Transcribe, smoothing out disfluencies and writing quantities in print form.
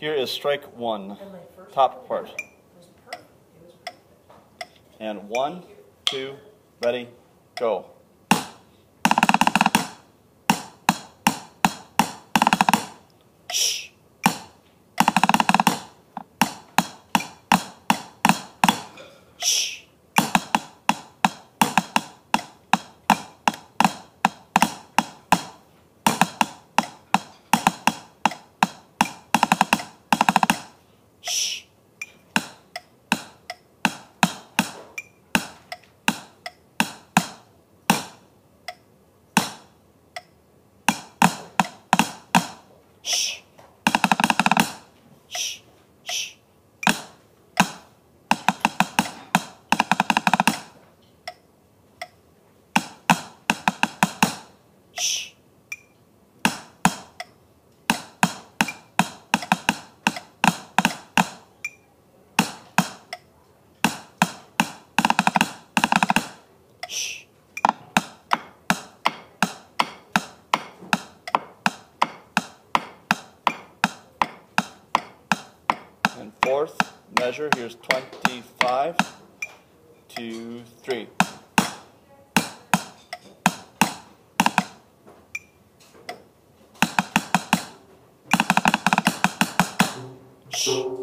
Here is strike one, top part. And 1, 2, ready, go. Shh. Shh. Shh. Shh. Shh. Shh. Shh. Shh. And fourth measure, here's 25, 2, 3. Shh.